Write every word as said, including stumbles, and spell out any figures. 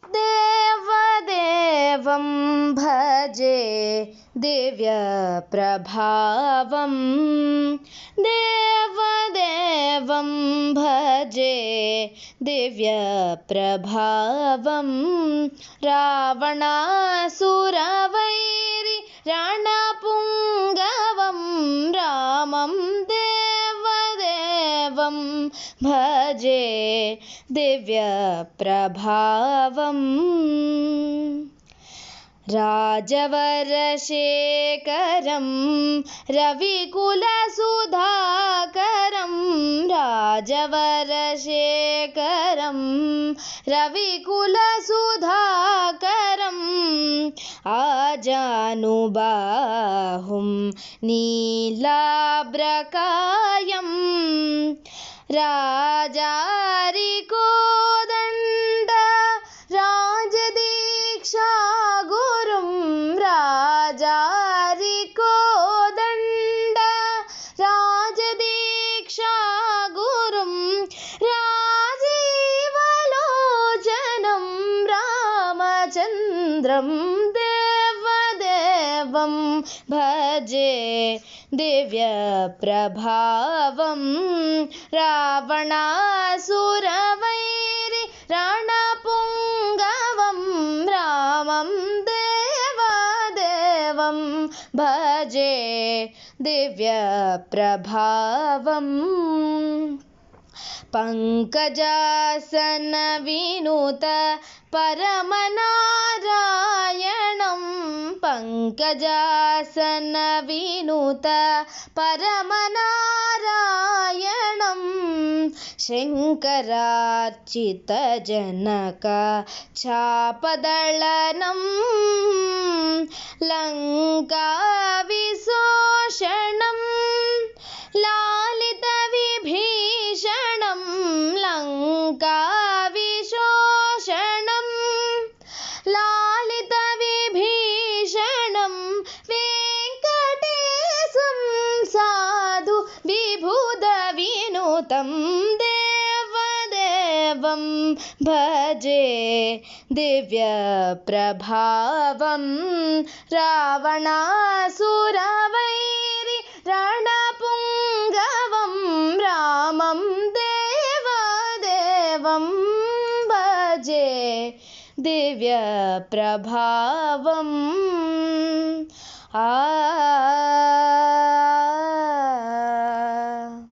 देवदेवं भजे दिव्यप्रभावं देवदेवं भजे दिव्यप्रभावं रावणासुरवैरि रणपुङ्गवं रामं देवदेवं भजे दिव्यप्रभावम् राजवरशेखरं रविकुलसुधाकरं राजवरशेखरं रविकुलसुधाकरम् आजानुबाहुं नीलाभ्रकायं राजारिकोदण्ड राजदीक्षागुरुं राजारिकोदण्ड राजदीक्षागुरुं राजीवलोचनं रामचन्द्रं देवदेवं भजे दिव्यप्रभावं रावणासुरवैरि रणपुङ्गवं रामं देवदेवं भजे दिव्यप्रभावम् पङ्कजासनविनुत परमनारायणं पङ्कजासनविनुत परमनारायणं शङ्करार्चितजनक चापदलनं लङ्काविशोषणं लालितविभीषणं लङ्काविशोषणं लालितविभीषणं वेङ्कटेशं साधु विबुधविनुतं देवदेवं भजे दिव्यप्रभावं रावणासुरवैरि रणपुङ्गवं रामं देवदेवं भजे दिव्यप्रभावम् आ